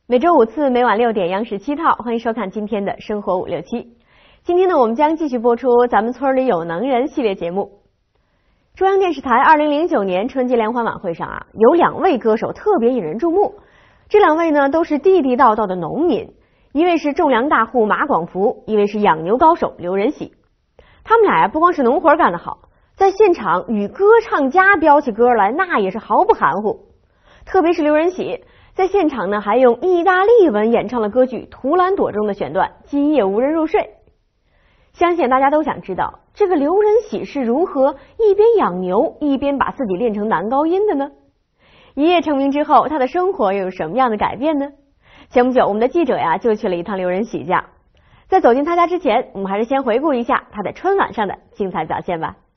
每周5次，每晚6点，央视7套，欢迎收看今天的生活567。今天呢，我们将继续播出咱们村里有能人系列节目。中央电视台2009年春节联欢晚会上有2位歌手特别引人注目，这2位呢都是地地道道的农民，一位是种粮大户马广福，一位是养牛高手刘仁喜。他们俩不光是农活干得好，在现场与歌唱家飙起歌来，那也是毫不含糊。特别是刘仁喜在现场呢，还用意大利文演唱了歌剧《图兰朵》中的选段《今夜无人入睡》。相信大家都想知道，这个刘仁喜是如何一边养牛一边把自己练成男高音的呢？一夜成名之后，他的生活又有什么样的改变呢？前不久，我们的记者就去了一趟刘仁喜家。在走进他家之前，我们还是先回顾一下他在春晚上的精彩表现吧。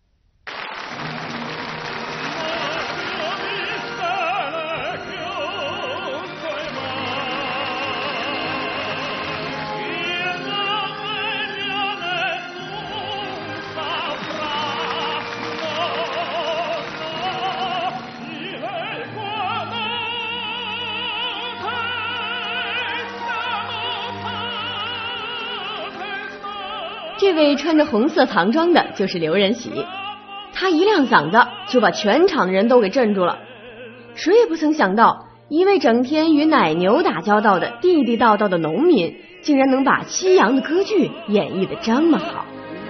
这位穿着红色唐装的就是刘仁喜，他一亮嗓子就把全场的人都给镇住了。谁也不曾想到，一位整天与奶牛打交道的地地道道的农民，竟然能把西洋的歌剧演绎得这么好。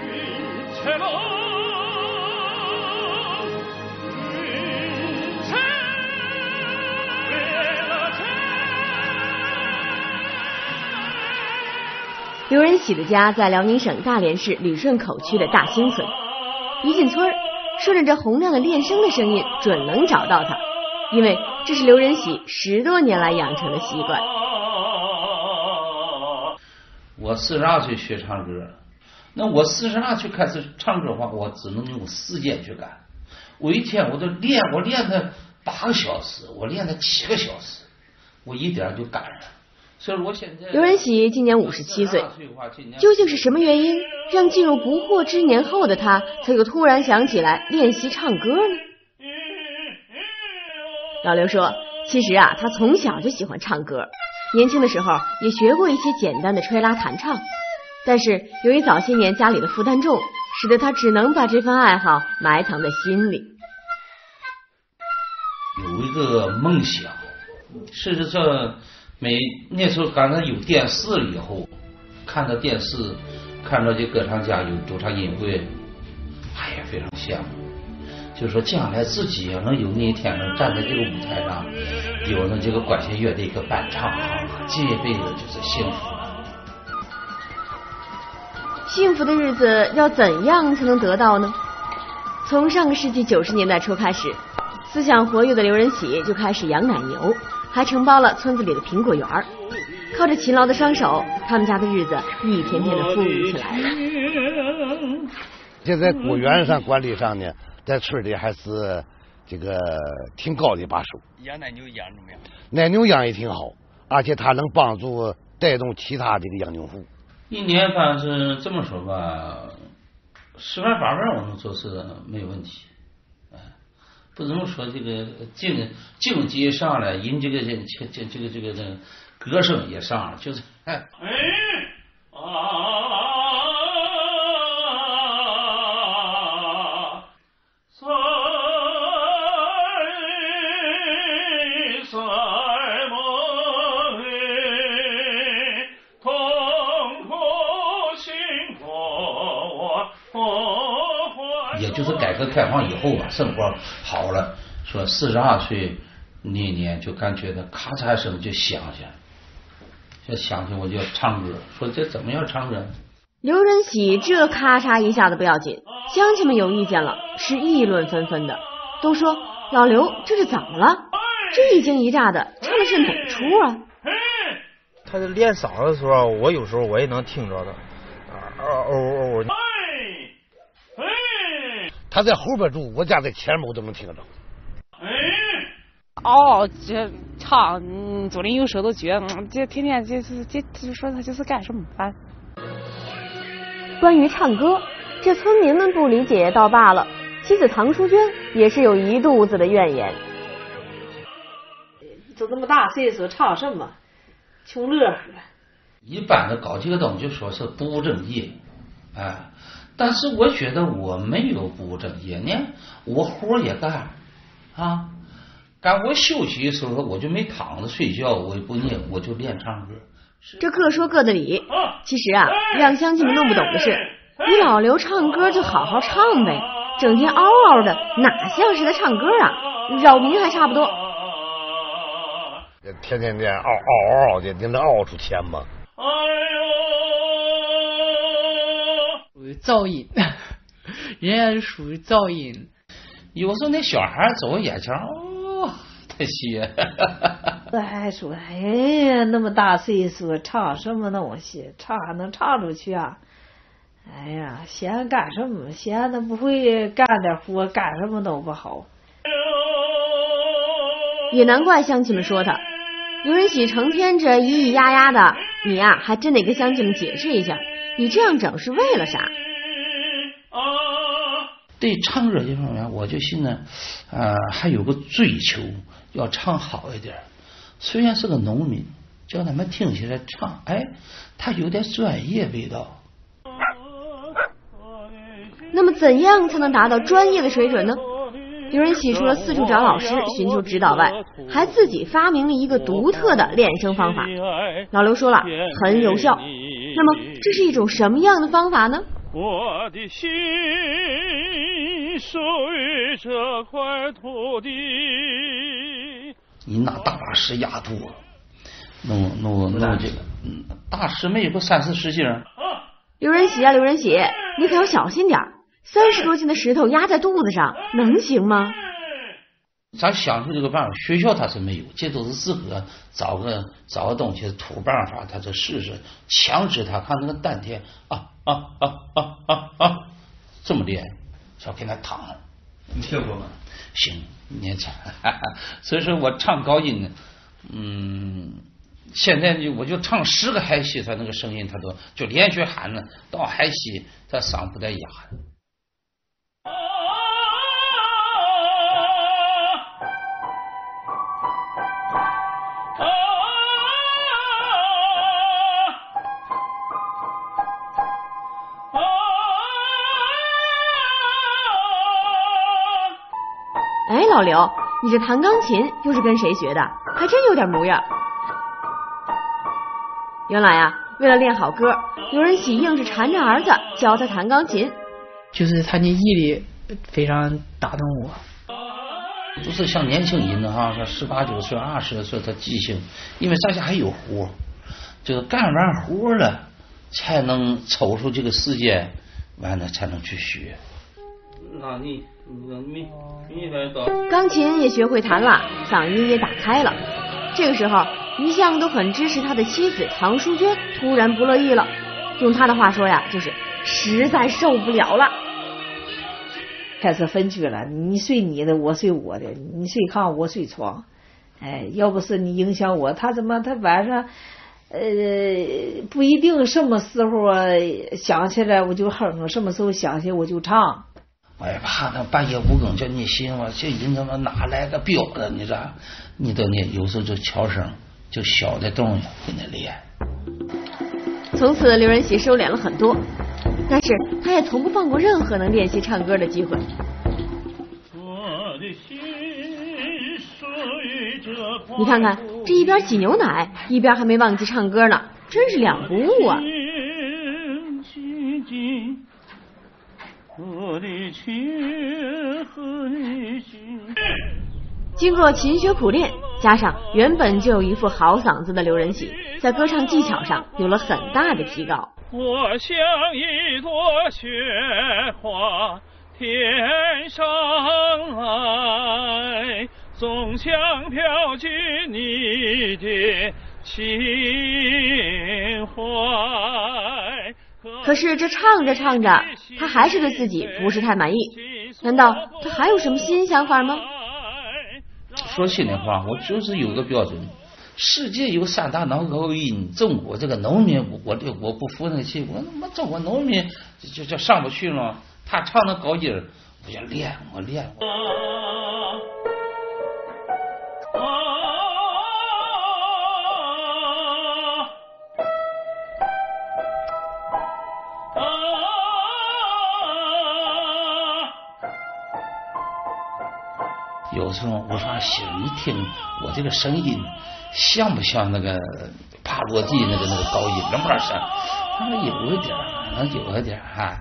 刘仁喜的家在辽宁省大连市旅顺口区的大兴村。一进村，顺着这洪亮的练声的声音，准能找到他，因为这是刘仁喜10多年来养成的习惯。 我42岁学唱歌，那我42岁开始唱歌的话，我只能用时间去干。我一天我练它8个小时，我练它7个小时，我一点就赶上。所以我现在刘仁喜今年57岁，究竟是什么原因让进入不惑之年后的他，才又突然想起来练习唱歌呢？老刘说，其实他从小就喜欢唱歌，年轻的时候也学过一些简单的吹拉弹唱，但是由于早些年家里的负担重，使得他只能把这份爱好埋藏在心里。 有一个梦想，事实上那时候刚才有电视了以后，看到电视，看到这歌唱家有主唱音会，哎呀，非常羡慕。就是说，将来自己要能有那一天能站在这个舞台上，有了这个管弦乐的一个伴唱，这一辈子就是幸福了。 幸福的日子要怎样才能得到呢？从上个世纪90年代初开始，思想活跃的刘仁喜就开始养奶牛，还承包了村子里的苹果园。靠着勤劳的双手，他们家的日子一天天的富裕起来了。 这在果园上管理上呢，在村里还是这个挺高的一把手。 养奶牛养怎么样？ 奶牛养也挺好，而且它能帮助带动其他这个养牛户。 一年反正是这么说吧，10万8万我能做是没有问题。不能说这个境界上来，人这个歌声也上了，就是也就是改革开放以后生活好了，说42岁那年就感觉到咔嚓一声就想起我就要唱歌，说这怎么要唱歌？ 刘仁喜这咔嚓一下子不要紧，乡亲们有意见了，是议论纷纷的，都说老刘这是怎么了？这一惊一乍的，唱的是哪出啊？ 他在练嗓子的时候，我有时候我也能听着的， 他在后边住，我家在前面我都能听着。 这唱左邻右舍都觉得，这天天就说他就是干什么烦。 关于唱歌，这村民们不理解倒罢了，妻子唐淑娟也是有一肚子的怨言。 都这么大岁数，唱什么？ 穷乐呵。 一般的搞这个东西就说是不务正业，哎，但是我觉得我没有不务正业呢，我活也干啊，干我休息的时候我就没躺着睡觉，我也不念，我就练唱歌。 这各说各的理，其实啊，让乡亲们弄不懂的是，你老刘唱歌就好好唱呗，整天嗷嗷的，哪像是在唱歌啊？扰民还差不多。 天天这样嗷的，你能嗷出钱吗？ 属于噪音，人家是属于噪音。 有时候那小孩走眼前，哦，太些。 这还说，哎呀，那么大岁数唱什么东西？唱还能唱出去啊？哎呀，闲干什么？闲的不会干点活，干什么都不好。 也难怪乡亲们说他。刘仁喜成天这咿咿呀呀的，你呀还真得跟乡亲们解释一下，你这样整是为了啥？ 对唱歌这方面，我就现在还有个追求，要唱好一点。虽然是个农民，叫他们听起来唱，哎，他有点专业味道。 那么怎样才能达到专业的水准呢？刘仁喜除了四处找老师寻求指导外，还自己发明了一个独特的练声方法。老刘说了，很有效。那么这是一种什么样的方法呢？ 我的心属于这块土地。 你拿大把石压肚，弄这个，大石没有个30-40斤。 刘仁喜啊，刘仁喜，你可要小心点，30多斤的石头压在肚子上，能行吗？ 咱想出这个办法，学校他是没有，这都是自个找个东西土办法，他就试试，强制他看那个丹田这么练，要给他躺。 你听过吗？ 行，你唱，所以说我唱高音呢，现在我就唱10个嗨戏，他那个声音他都就连续喊呢，到嗨戏他嗓不带哑的。 哎，老刘，你这弹钢琴又是跟谁学的？还真有点模样。原来啊，为了练好歌，刘仁喜硬是缠着儿子教他弹钢琴。 就是他的毅力非常打动我。 不是像年轻人呢哈，说18、19岁、20岁他记性，因为咱家还有活，就是干完活了才能抽出这个时间，完了才能去学。那你钢琴也学会弹了，嗓音也打开了。这个时候，一向都很支持他的妻子唐淑娟突然不乐意了，用他的话说呀，就是实在受不了了。 开始分居了，你睡你的，我睡我的，你睡炕我睡床。哎，要不是你影响我，他晚上不一定什么时候想起来我就哼，什么时候想起我就唱。 我也怕他半夜5更叫你醒了，这人他妈哪来个彪的？你说，你都呢，有时候就悄声，就小的动静给你练。 从此，刘仁喜收敛了很多，但是他也从不放过任何能练习唱歌的机会。你看看，这一边挤牛奶，一边还没忘记唱歌呢，真是两不误啊！经过勤学苦练，加上原本就有一副好嗓子的刘仁喜，在歌唱技巧上有了很大的提高。 我像一朵雪花天上来，总想飘进你的情怀。 可是这唱着唱着，他还是对自己不是太满意。难道他还有什么新想法吗？ 说心里话，我就是有个标准，世界有3大脑高音，中国这个农民，我不服那气，我他妈中国农民就上不去了。他唱的高音，我就练。 有时候我说媳妇，你听我这个声音像不像那个帕洛蒂那个高音那么声？他说有一点，有一点哈。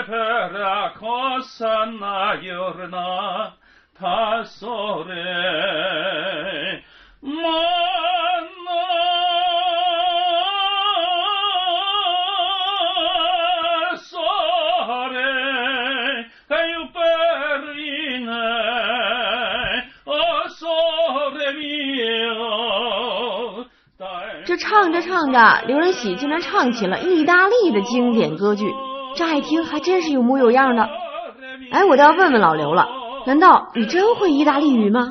这唱着唱着，刘仁喜竟然唱起了意大利的经典歌剧，乍一听还真是有模有样的。哎，我倒要问问老刘了，难道你真会意大利语吗？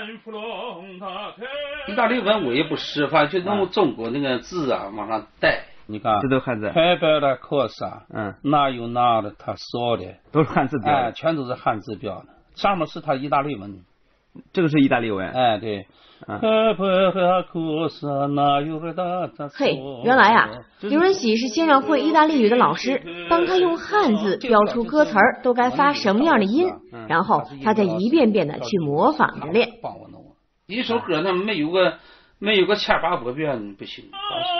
意大利文我也不识，反正就用中国那个字啊往上带。 你看，这都汉字。 太白的科萨，哪有哪的他说的， 都是汉字标的， 哎，全都是汉字标的。上面是他意大利文， 这个是意大利文。 哎，对。 嘿，原来啊，刘仁喜是先让会意大利语的老师帮他用汉字标出歌词儿都该发什么样的音，然后他再一遍遍的去模仿着练。 一首歌那没有个千八百遍不行。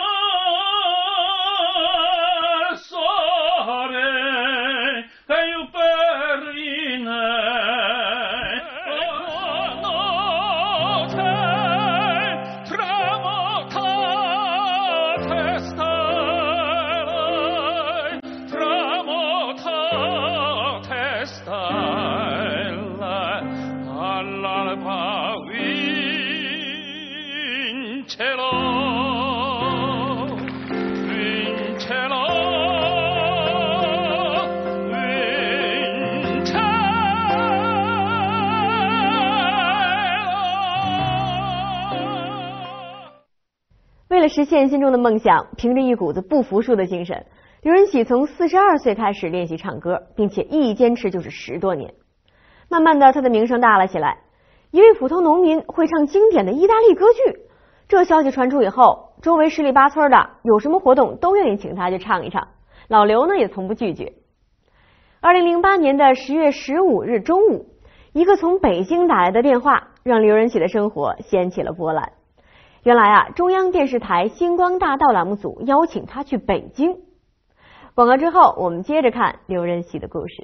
为了实现心中的梦想，凭着一股子不服输的精神，刘仁喜从42岁开始练习唱歌，并且一坚持就是10多年。慢慢的，他的名声大了起来。一位普通农民会唱经典的意大利歌剧，这消息传出以后，周围十里八村的有什么活动都愿意请他去唱一唱。老刘呢也从不拒绝。2008年的10月15日中午，一个从北京打来的电话，让刘仁喜的生活掀起了波澜。原来啊，中央电视台星光大道栏目组邀请他去北京。广告之后，我们接着看刘仁喜的故事。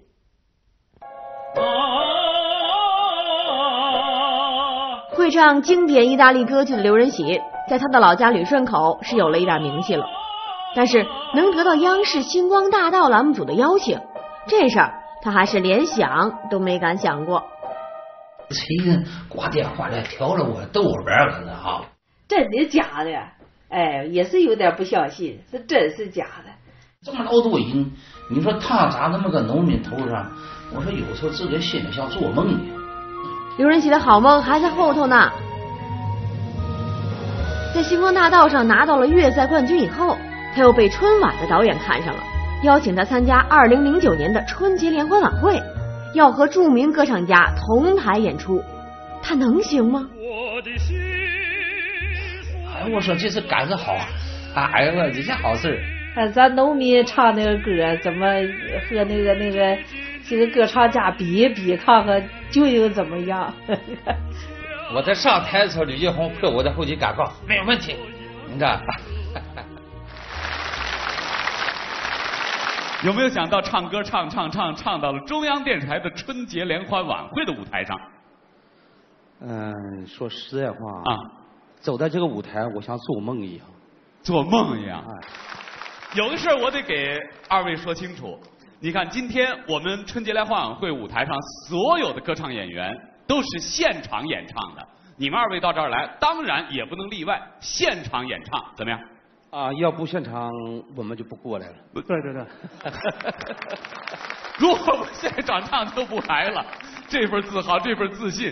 会唱经典意大利歌剧的刘仁喜，在他的老家旅顺口是有了一点名气了。但是能得到央视星光大道栏目组的邀请，这事儿他还是连想都没敢想过。 谁人挂电话来挑了我逗我玩了呢？哈， 真的假的？哎，也是有点不相信，是真是假的。 这么老多人，你说他咋那么个农民头上？我说有时候自己心里像做梦一样。 刘仁喜的好梦还在后头呢。在星光大道上拿到了粤赛冠军以后，他又被春晚的导演看上了，邀请他参加2009年的春节联欢晚会，要和著名歌唱家同台演出。他能行吗？ 哎，我说这是干得好啊！哎呀，这是好事。 看咱农民唱那个歌，怎么和那个这个歌唱家比一比，看看究竟怎么样？ 我在上台的时候，吕继红陪我在后期赶稿，没有问题。你看， 有没有想到唱歌唱到了中央电视台的春节联欢晚会的舞台上？ 说实在话啊，走在这个舞台，我像做梦一样。 做梦一样。有个事儿我得给二位说清楚。你看，今天我们春节联欢晚会舞台上所有的歌唱演员都是现场演唱的。你们二位到这儿来，当然也不能例外，现场演唱，怎么样？ 啊，要不现场我们就不过来了。 对。如果不现场唱就不来了，这份自豪，这份自信。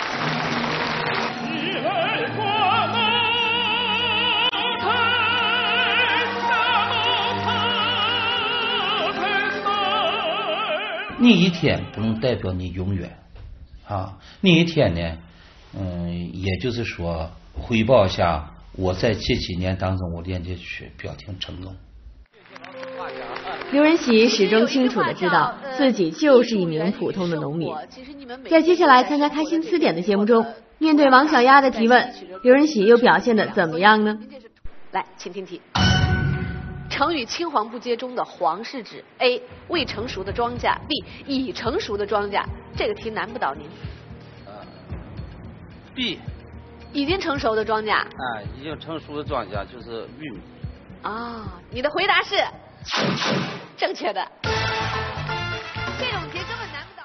那一天不能代表你永远啊，那一天呢，也就是说汇报一下我在这几年当中我练这曲比较挺成功。谢谢老师夸奖。 刘仁喜始终清楚地知道自己就是一名普通的农民。在接下来参加《开心词典》的节目中，面对王小丫的提问，刘仁喜又表现得怎么样呢？ 来，请听题。成语青黄不接中的黄是指 A 未成熟的庄稼 ，B 已成熟的庄稼。这个题难不倒您。 B 已经成熟的庄稼。 已经成熟的庄稼就是玉米。 你的回答是正确的。这种题根本难不倒。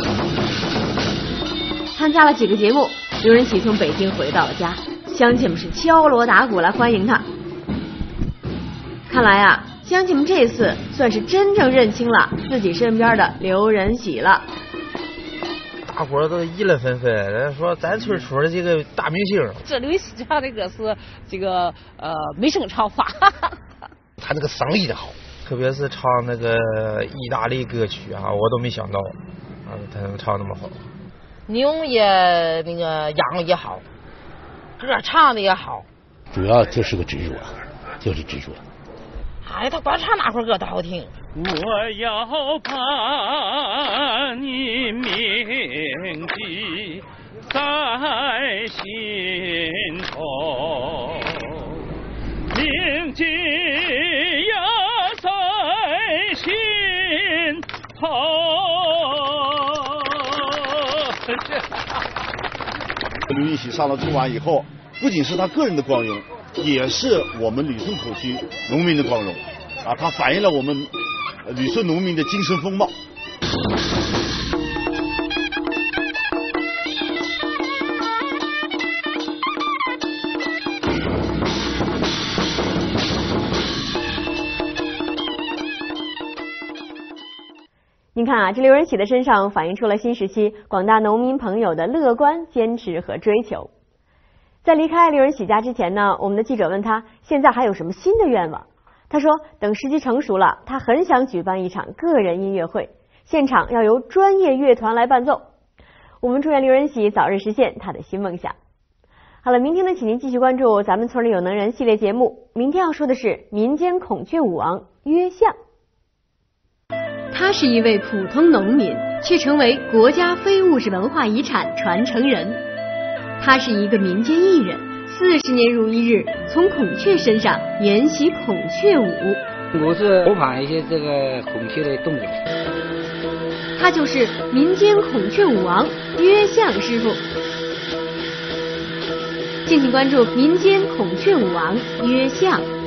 参加了几个节目，刘仁喜从北京回到了家，乡亲们是敲锣打鼓来欢迎他。看来啊，乡亲们这次算是真正认清了自己身边的刘仁喜了。 大伙儿都议论纷纷，说咱村出了这个大明星。 这刘仁喜唱那个是这个美声唱法， 他那个嗓音好， 特别是唱那个意大利歌曲啊，我都没想到他能唱那么好。 牛也那个养也好，歌唱的也好， 主要就是个执着，就是执着。 他光唱哪块歌都好听。 我要把你铭记在心头，铭记呀在心头。 刘仁喜上了春晚以后，不仅是他个人的光荣，也是我们旅顺口区农民的光荣他反映了我们旅顺农民的精神风貌。 您看啊，这刘仁喜的身上反映出了新时期广大农民朋友的乐观、坚持和追求。在离开刘仁喜家之前呢，我们的记者问他现在还有什么新的愿望。他说等时机成熟了，他很想举办一场个人音乐会，现场要由专业乐团来伴奏。我们祝愿刘仁喜早日实现他的新梦想。好了，明天呢，请您继续关注咱们村里有能人系列节目。明天要说的是民间孔雀舞王约相。他是一位普通农民，却成为国家非物质文化遗产传承人。他是一个民间艺人，40年如一日，从孔雀身上研习孔雀舞。 我是模仿一些这个孔雀的动作。 他就是民间孔雀舞王约相师傅。敬请关注民间孔雀舞王约相。